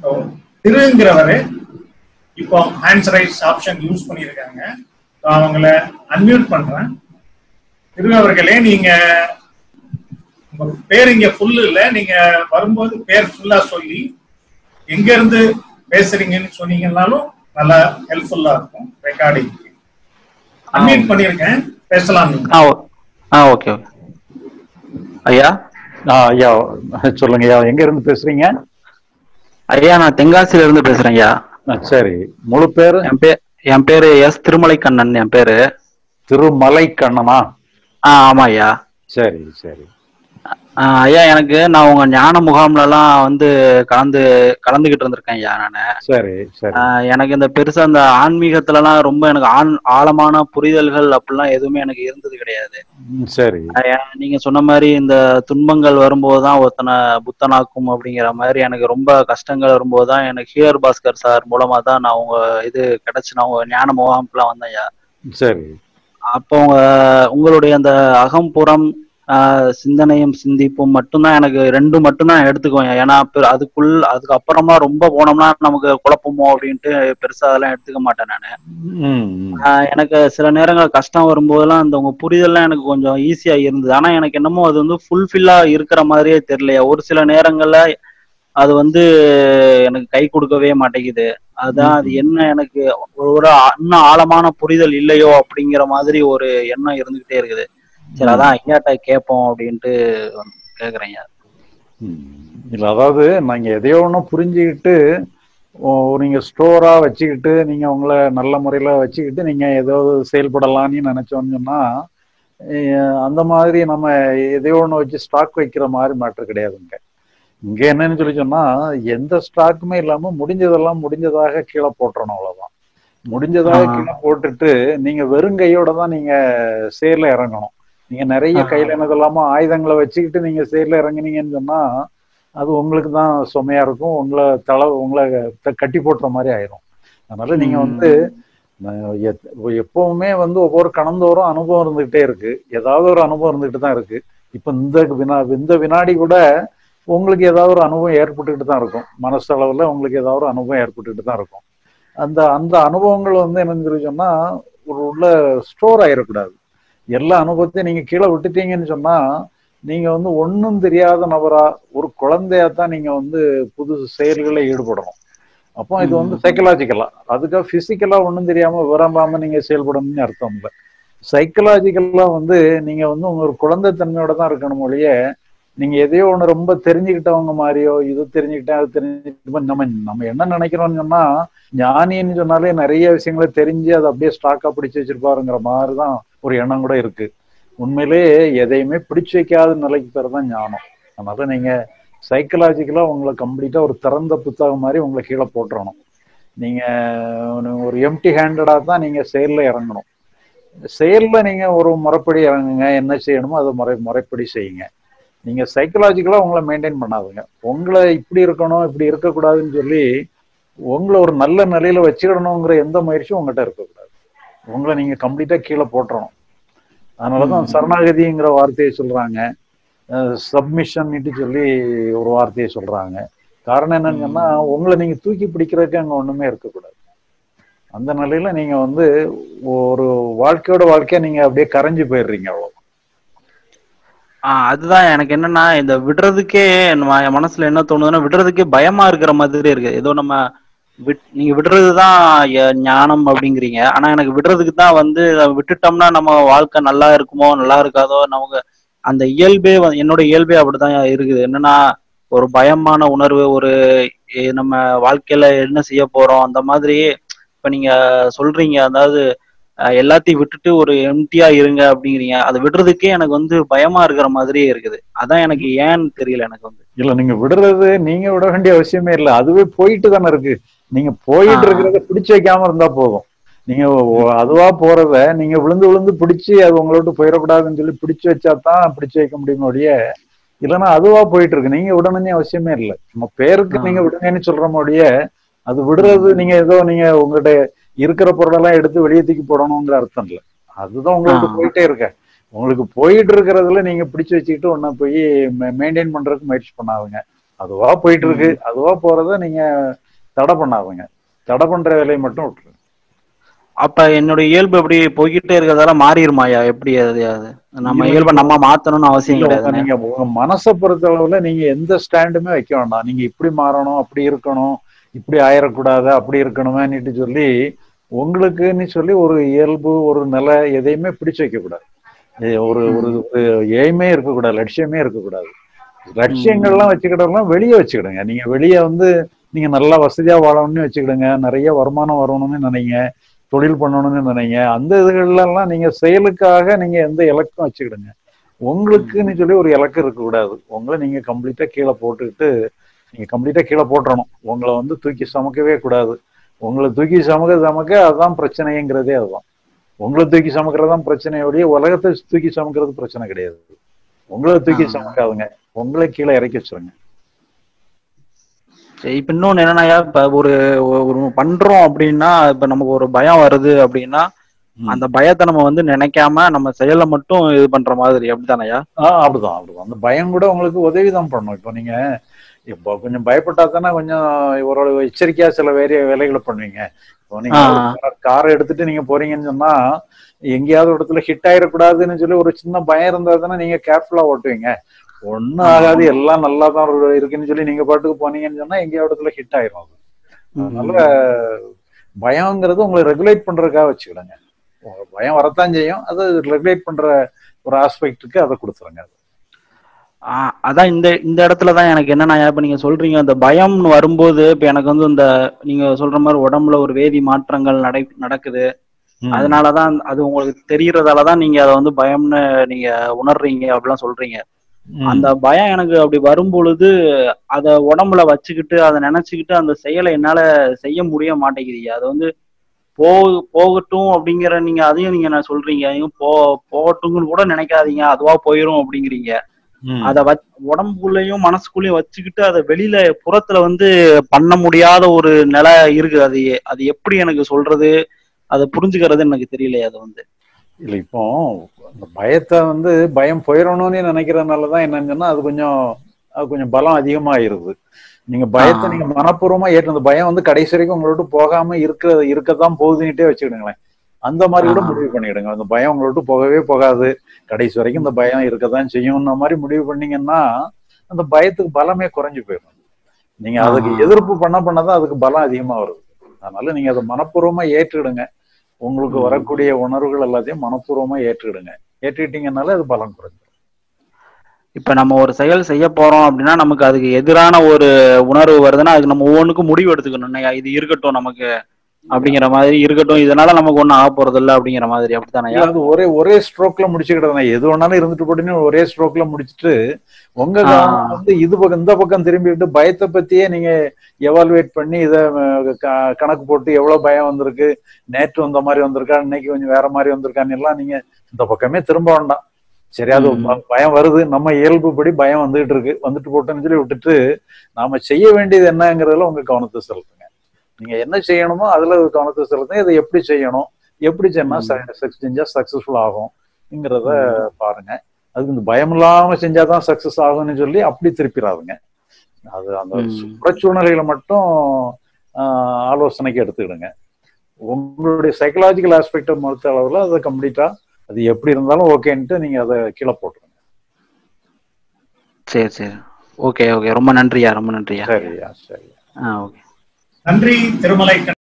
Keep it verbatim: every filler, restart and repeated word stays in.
திருங்கிறவரு இப்போ hands raise option use பண்ணியிருக்காங்க. அவங்கள அன்மியூட் பண்றேன். திரு அவர்களே, நீங்க உங்க பேர் இங்க ஃபுல் இல்ல, நீங்க வரும்போது பேர் ஃபுல்லா சொல்லி எங்க இருந்து பேசுறீங்கன்னு சொன்னீங்கன்னாலும் நல்லா ஹெல்ப்ஃபுல்லா இருக்கும். ரெக்கார்டிங் அன்மியூட் பண்ணிருக்கேன், பேசலாம் நீங்க. ஆ ஓகே ஐயா. ஐயா சொல்லுங்க ஐயா, எங்க இருந்து பேசுறீங்க? ஐயா நான் தென்காசியில இருந்து பேசுறேன் ஐயா. சரி, முழு பேரு? என் பேர் என் பேரு எஸ் திருமலை கண்ணன். என் பேரு திருமலை கண்ணனா? ஆ ஆமா ஐயா. சரி சரி ஐயா, எனக்கு நான் உங்க ஞான முகாம்ல எல்லாம் வந்து கலந்து கலந்துகிட்டு இருந்திருக்கேன் ஐயா நானு. சரி சரி. எனக்கு இந்த பெருசா இந்த ஆன்மீகத்துல எல்லாம் ரொம்ப எனக்கு ஆண் ஆழமான புரிதல்கள் அப்படிலாம் எதுவுமே எனக்கு இருந்தது கிடையாது. சரி. நீங்க சொன்ன மாதிரி இந்த துன்பங்கள் வரும்போதுதான் ஒருத்தனை புத்தனாக்கும் அப்படிங்கிற மாதிரி எனக்கு ரொம்ப கஷ்டங்கள் வரும்போதுதான் எனக்கு ஹியர் பாஸ்கர் சார் மூலமா தான் நான் உங்க இது கிடைச்சு நான் உங்க ஞான முகாம்க்குலாம் வந்தேன் ஐயா. சரி. அப்போ உங்க உங்களுடைய அந்த அகம்புறம் ஆஹ் சிந்தனையும் சிந்திப்பும் மட்டும்தான் எனக்கு ரெண்டு மட்டும்தான் எடுத்துக்குவேன். ஏன்னா அதுக்குள் அதுக்கு அப்புறமா ரொம்ப போனோம்னா நமக்கு குழப்பமோ அப்படின்ட்டு பெருசா அதெல்லாம் எடுத்துக்க மாட்டேன் நானு. ஆஹ் எனக்கு சில நேரங்கள் கஷ்டம் வரும்போதெல்லாம் அந்த உங்க புரிதல்லாம் எனக்கு கொஞ்சம் ஈஸியா இருந்தது. ஆனா எனக்கு என்னமோ அது வந்து ஃபுல்ஃபில்லா இருக்கிற மாதிரியே தெரியலையா. ஒரு சில நேரங்கள்ல அது வந்து எனக்கு கை கொடுக்கவே மாட்டேங்குது. அதான் அது என்ன எனக்கு ஒரு இன்னும் ஆழமான புரிதல் இல்லையோ அப்படிங்கிற மாதிரி ஒரு எண்ணம் இருந்துகிட்டே இருக்குது. சரி, அதான் ஐயாட்ட கேட்போம் அப்படின்ட்டு கேக்குறேங்க. இல்ல, அதாவது நாங்க எதையோ ஒண்ணு புரிஞ்சுக்கிட்டு நீங்க ஸ்டோரா வச்சுக்கிட்டு நீங்க உங்களை நல்ல முறையில வச்சுக்கிட்டு நீங்க ஏதோ செயல்படலாம்னு நினைச்சோம்னா அந்த மாதிரி நம்ம எதையோ ஒண்ணு வச்சு ஸ்டாக் வைக்கிற மாதிரி மேட்டர் கிடையாதுங்க. இங்க என்னன்னு சொல்லி சொன்னா எந்த ஸ்டாக்குமே இல்லாம முடிஞ்சதெல்லாம் முடிஞ்சதாக கீழே போட்டுறணும், அவ்வளவுதான். முடிஞ்சதாக கீழே போட்டுட்டு நீங்க வெறுங்கையோட தான் நீங்க செயல இறங்கணும். நீங்க நிறைய கையில என்னதெல்லாமோ ஆயுதங்களை வச்சுக்கிட்டு நீங்க செயல இறங்குனீங்கன்னு சொன்னா அது உங்களுக்கு தான் சுமையா இருக்கும். உங்களை தலை உங்களை கட்டி போட்டுற மாதிரி ஆயிரும். அதனால நீங்க வந்து எப்பவுமே வந்து ஒவ்வொரு கணந்தோறும் அனுபவம் இருந்துகிட்டே இருக்கு. ஏதாவது ஒரு அனுபவம் இருந்துகிட்டு தான் இருக்கு. இப்ப இந்த வினா இந்த வினாடி கூட உங்களுக்கு ஏதாவது ஒரு அனுபவம் ஏற்பட்டுக்கிட்டு தான் இருக்கும். மனசளவுல உங்களுக்கு ஏதாவது ஒரு அனுபவம் ஏற்பட்டுக்கிட்டு தான் இருக்கும். அந்த அந்த அனுபவங்கள் வந்து என்னன்னு சொல்லி சொன்னா ஒரு உள்ள ஸ்டோர் ஆயிடக்கூடாது. எல்லா அனுபவத்தையும் நீங்க கீழே விட்டுட்டீங்கன்னு சொன்னா நீங்க வந்து ஒன்றும் தெரியாத நபரா ஒரு குழந்தையா தான் நீங்க வந்து புது செயல்களை ஈடுபடணும். அப்போ இது வந்து சைக்கலாஜிக்கலா, அதுக்காக பிசிக்கலா ஒன்றும் தெரியாம விவரம்பாம நீங்க செயல்படணும்னு அர்த்தம் இல்லை. சைக்கலாஜிக்கலா வந்து நீங்க வந்து உங்க ஒரு குழந்தை தன்மையோட தான் இருக்கணும் ஒழிய நீங்க எதையோ ஒண்ணு ரொம்ப தெரிஞ்சுக்கிட்டவங்க மாதிரியோ இது தெரிஞ்சுக்கிட்டேன் அது தெரிஞ்சுக்கிட்டு நம்ம நம்ம என்ன நினைக்கிறோம்னு சொன்னா ஞானின்னு சொன்னாலே நிறைய விஷயங்களை தெரிஞ்சு அதை அப்படியே ஸ்டாக்கா பிடிச்சு வச்சிருப்பாருங்கிற மாதிரிதான் ஒரு எண்ணம் கூட இருக்கு. உண்மையிலேயே எதையுமே பிடிச்சு வைக்காத நிலைக்கு பேர்தான் ஞானம். அதனால நீங்க சைக்கலாஜிக்கலா உங்களை கம்ப்ளீட்டா ஒரு திறந்த புத்தகம் மாதிரி உங்களை கீழே போட்டுறணும். நீங்க ஒரு எம்டி ஹேண்டடா தான் நீங்க செயல்ல இறங்கணும். செயல்ல நீங்க ஒரு முறைப்படி இறங்குங்க, என்ன செய்யணுமோ அதை முறை முறைப்படி செய்யுங்க. நீங்க சைக்கலாஜிக்கலா உங்களை மெயின்டைன் பண்ணாதுங்க. உங்களை இப்படி இருக்கணும் இப்படி இருக்கக்கூடாதுன்னு சொல்லி உங்களை ஒரு நல்ல நிலையில வச்சுக்கிடணுங்கிற எந்த முயற்சியும் உங்கள்கிட்ட இருக்கக்கூடாது. உங்களை நீங்க கம்ப்ளீட்டா கீழே போட்டுறணும். அதனாலதான் சரணாகதிங்கிற வார்த்தையை சொல்றாங்க, சப்மிஷன் சொல்லி ஒரு வார்த்தையை சொல்றாங்க. காரணம் என்னன்னு சொன்னா உங்களை நீங்க தூக்கி பிடிக்கிறதுக்கு அங்க ஒண்ணுமே இருக்கக்கூடாது. அந்த நிலையில நீங்க வந்து ஒரு வாழ்க்கையோட வாழ்க்கைய நீங்க அப்படியே கரைஞ்சு போயிடுறீங்க, அவ்வளவு. ஆஹ் அதுதான் எனக்கு என்னன்னா இந்த விடுறதுக்கே என் மனசுல என்ன தோணுதுன்னா விடுறதுக்கே பயமா இருக்கிற மாதிரி இருக்கு. ஏதோ நம்ம விட் நீங்க விடுறதுதான் ஞானம் அப்படிங்கிறீங்க. ஆனா எனக்கு விடுறதுக்கு தான் வந்து விட்டுட்டோம்னா நம்ம வாழ்க்கை நல்லா இருக்குமோ நல்லா இருக்காதோ, நமக்கு அந்த இயல்பே என்னோட இயல்பே அப்படிதான் இருக்குது. என்னன்னா ஒரு பயமான உணர்வு, ஒரு நம்ம வாழ்க்கையில என்ன செய்ய போறோம் அந்த மாதிரி. இப்ப நீங்க சொல்றீங்க, அதாவது எல்லாத்தையும் விட்டுட்டு ஒரு எம்டியா இருங்க அப்படிங்கிறீங்க. அதை விடுறதுக்கே எனக்கு வந்து பயமா இருக்கிற மாதிரியே இருக்குது. அதான் எனக்கு ஏன்னு தெரியல. எனக்கு வந்து இல்ல, நீங்க விடுறது நீங்க விட வேண்டிய அவசியமே இல்லை. அதுவே போயிட்டு தானே இருக்கு. நீங்க போயிட்டு இருக்கிறத பிடிச்சு வைக்காம இருந்தா போதும். நீங்க அதுவா போறத நீங்க விழுந்து விழுந்து பிடிச்சி அது உங்களை விட்டு போயிடக்கூடாதுன்னு சொல்லி பிடிச்சு வச்சாதான் பிடிச்சு வைக்க முடியுமோ ஒழிய, இல்லைன்னா அதுவா போயிட்டு இருக்கு. நீங்க விடணும்னே அவசியமே இல்லை. நம்ம பேருக்கு நீங்க விடுங்கன்னு சொல்றோமோ ஒழிய அது விடுறது நீங்க ஏதோ நீங்க உங்கள்கிட்ட இருக்கிற பொருளெல்லாம் எடுத்து வெளியே தூக்கி போடணுங்கிற அர்த்தம் இல்லை. அதுதான் உங்களுக்கு போயிட்டே இருக்க. உங்களுக்கு போயிட்டு இருக்கிறதுல நீங்க பிடிச்சு வச்சுக்கிட்டு ஒன்ன போய் மெயின்டைன் பண்றதுக்கு முயற்சி பண்ணாதுங்க. அதுவா போயிட்டு இருக்கு. அதுவா போறத நீங்க தடை பண்ணாதுங்க. தடை பண்ற வேலையை மட்டும் விட்டுருங்க. அப்ப என்னோட இயல்பு எப்படி போய்கிட்டே இருக்கிறதால மாறிடுமாயா? எப்படி அது அது நம்ம இயல்பை நம்ம மாத்தணும்னு அவசியம் கிடையாது. நீங்க உங்க மனசை பொறுத்த அளவுல நீங்க எந்த ஸ்டாண்டுமே வைக்க வேண்டாம். நீங்க இப்படி மாறணும், அப்படி இருக்கணும், இப்படி ஆயிடக்கூடாது, அப்படி இருக்கணுமேன்னு சொல்லி உங்களுக்குன்னு சொல்லி ஒரு இயல்பு ஒரு நிலை எதையுமே பிடிச்சு வைக்க கூடாது. ஒரு ஒரு எய்மே இருக்கக்கூடாது, லட்சியமே இருக்கக்கூடாது. லட்சியங்கள்லாம் வச்சுக்கிட்டோம்னா வெளியே வச்சுக்கிடுங்க. நீங்க வெளியே வந்து நீங்க நல்லா வசதியா வாழணும்னு வச்சுக்கிடுங்க, நிறைய வருமானம் வரணும்னு நினைங்க, தொழில் பண்ணணும்னு நினைங்க. அந்த இதுகள்லாம் நீங்க செயலுக்காக நீங்க எந்த இலக்கும் வச்சுக்கிடுங்க. உங்களுக்குன்னு சொல்லி ஒரு இலக்கு இருக்கக்கூடாது. உங்களை நீங்க கம்ப்ளீட்டா கீழே போட்டுக்கிட்டு நீங்க கம்ப்ளீட்டா கீழே போட்டுறணும். உங்களை வந்து தூக்கி சமைக்கவே கூடாது. உங்களை தூக்கி சமக்க சமக்க அதுதான் பிரச்சனைங்கிறதே. அதுதான் உங்களை தூக்கி சமைக்கிறதான் பிரச்சனையோடைய உலகத்தை தூக்கி சமைக்கிறது பிரச்சனை கிடையாது. உங்களை தூக்கி சமைக்காதுங்க, உங்களை கீழே இறக்கி வச்சிருங்க. இப்ப இன்னொன்னு என்னன்னா, இப்ப ஒரு ஒரு பண்றோம் அப்படின்னா, இப்ப நமக்கு ஒரு பயம் வருது அப்படின்னா அந்த பயத்தை நம்ம வந்து நினைக்காம நம்ம செயலை மட்டும் இது பண்ற மாதிரி அப்படித்தானயா? ஆஹ் அப்படிதான் அப்படிதான். அந்த பயம் கூட உங்களுக்கு உதவிதான் பண்ணும். இப்போ நீங்க இப்போ கொஞ்சம் பயப்பட்டா தானே கொஞ்சம் ஒரு எச்சரிக்கையா சில வேற வேலைகளை பண்ணுவீங்க. இப்போ நீங்க காரை எடுத்துட்டு நீங்க போறீங்கன்னு சொன்னா எங்கேயாவது இடத்துல ஹிட் ஆயிடக்கூடாதுன்னு சொல்லி ஒரு சின்ன பயம் இருந்தா தானே நீங்க கேர்ஃபுல்லா ஓட்டுவீங்க. ஒன்னும் ஆகாது, எல்லாம் நல்லா தான் இருக்குன்னு சொல்லி நீங்க பாட்டுக்கு போனீங்கன்னு சொன்னா எங்கேயாவது இடத்துல ஹிட் ஆயிரும். அது அதனால பயங்கிறது உங்களை ரெகுலேட் பண்றதுக்காக வச்சுக்கிடுங்க. பயம் வரத்தான் செய்யும், அது ரெகுலேட் பண்ற ஒரு ஆஸ்பெக்டுக்கு அதை கொடுத்துருங்க. ஆஹ் அதான் இந்த இந்த இடத்துலதான் எனக்கு என்னன்னா, இப்ப நீங்க சொல்றீங்க அந்த பயம்னு வரும்போது, இப்ப எனக்கு வந்து இந்த நீங்க சொல்ற மாதிரி உடம்புல ஒரு வேதி மாற்றங்கள் நடை நடக்குது. அதனாலதான் அது உங்களுக்கு தெரியறதாலதான் நீங்க அதை வந்து பயம்னு நீங்க உணர்றீங்க அப்படிலாம் சொல்றீங்க. அந்த பயம் எனக்கு அப்படி வரும் பொழுது அத உடம்புல வச்சுக்கிட்டு அதை நினைச்சுக்கிட்டு அந்த செயலை என்னால செய்ய முடிய மாட்டேங்கிறீங்க. அதை வந்து போ போகட்டும் அப்படிங்கிற நீங்க அதையும் நீங்க நான் சொல்றீங்க, போ போகட்டும்னு கூட நினைக்காதீங்க, அதுவா போயிரும் அப்படிங்கிறீங்க. அத வ உடம்புக்குள்ளேயும் மனசுக்குள்ளேயும் வச்சுக்கிட்டு அதை வெளியில புறத்துல வந்து பண்ண முடியாத ஒரு நிலை இருக்குது. அது அது எப்படி எனக்கு சொல்றது, அதை புரிஞ்சுக்கிறது எனக்கு தெரியலையே. அது வந்து இல்ல, இப்போ அந்த பயத்தை வந்து பயம் போயிடணும்னு நினைக்கிறதுனாலதான் என்னன்னு சொன்னா அது கொஞ்சம் அது கொஞ்சம் பலம் அதிகமாயிருது. நீங்க பயத்தை நீங்க மனப்பூர்வமா ஏற்று அந்த பயம் வந்து கடைசி வரைக்கும் உங்களோட போகாம இருக்க இருக்கத்தான் போகுதுன்னுட்டே வச்சுக்கிடுங்களேன். அந்த மாதிரி கூட முடிவு பண்ணிடுங்க. அந்த பயம் உங்களோட போகவே போகாது, கடைசி வரைக்கும் இந்த பயம் இருக்கதான் செய்யும்ன்ற மாதிரி முடிவு பண்ணீங்கன்னா அந்த பயத்துக்கு பலமே குறைஞ்சு போயிடும். நீங்க அதுக்கு எதிர்ப்பு பண்ண பண்ணதான் அதுக்கு பலம் அதிகமா வருது. அதனால நீங்க அதை மனப்பூர்வமா ஏற்றுடுங்க. உங்களுக்கு வரக்கூடிய உணர்வுகள் எல்லாத்தையும் மனப்பூர்வமா ஏற்றுடுங்க. ஏற்றுக்கிட்டீங்கன்னால அது பலம் குறைஞ்சிடும். இப்ப நம்ம ஒரு செயல் செய்ய போறோம் அப்படின்னா நமக்கு அதுக்கு எதிரான ஒரு உணர்வு வருதுன்னா அதுக்கு நம்ம ஒவ்வொன்றுக்கும் முடிவு எடுத்துக்கணும். இது இருக்கட்டும் நமக்கு அப்படிங்கிற மாதிரி இருக்கட்டும், இதனால நமக்கு ஒன்னும் ஆக போறது இல்லை அப்படிங்கிற மாதிரி. அப்படித்தானே? அது ஒரே ஒரே ஸ்ட்ரோக்ல முடிச்சுக்கிட்டதுனா எது வேணாலும் இருந்துட்டு போட்டுன்னு ஒரே ஸ்ட்ரோக்ல முடிச்சுட்டு உங்க வந்து இது பக்கம் இந்த பக்கம் திரும்பிட்டு பயத்தை பத்தியே நீங்க எவால்வேட் பண்ணி இதை கணக்கு போட்டு எவ்வளவு பயம் வந்திருக்கு, நேற்று வந்த மாதிரி வந்திருக்கா, இன்னைக்கு கொஞ்சம் வேற மாதிரி வந்திருக்கான்னு எல்லாம் நீங்க இந்த பக்கமே திரும்ப வேண்டாம். சரி, அது பயம் வருது, நம்ம இயல்புப்படி பயம் வந்துகிட்டு இருக்கு, வந்துட்டு போட்டுன்னு சொல்லி விட்டுட்டு நாம செய்ய வேண்டியது என்னங்கிறதுல உங்க கவனத்தை செலுத்துங்க. நீங்க என்ன செய்யணுமோ அதுல கவனத்தை செலுத்துங்க. இதை எப்படி செய்யணும், எப்படி செஞ்சா செஞ்சா சக்சஸ்ஃபுல் ஆகும்ங்கிறத பாருங்க. அதுக்கு இந்த பயம் இல்லாம செஞ்சாதான் சக்சஸ் ஆகும்னு சொல்லி அப்படி திருப்பிடாதுங்க. அது அந்த புறச்சூழ்நிலைகளை மட்டும் ஆஹ் ஆலோசனைக்கு எடுத்துக்கிடுங்க. உங்களுடைய சைக்கலாஜிக்கல் ஆஸ்பெக்டை பொறுத்த அளவுல அதை கம்ப்ளீட்டா அது எப்படி இருந்தாலும் ஓகேன்ட்டு நீங்க அதை கீழே போட்டுருங்க. சரி சரி, ஓகே ஓகே, ரொம்ப நன்றியா, ரொம்ப நன்றியா. சரியா சரியா. ஆ ஓகே, நன்றி திருமலை.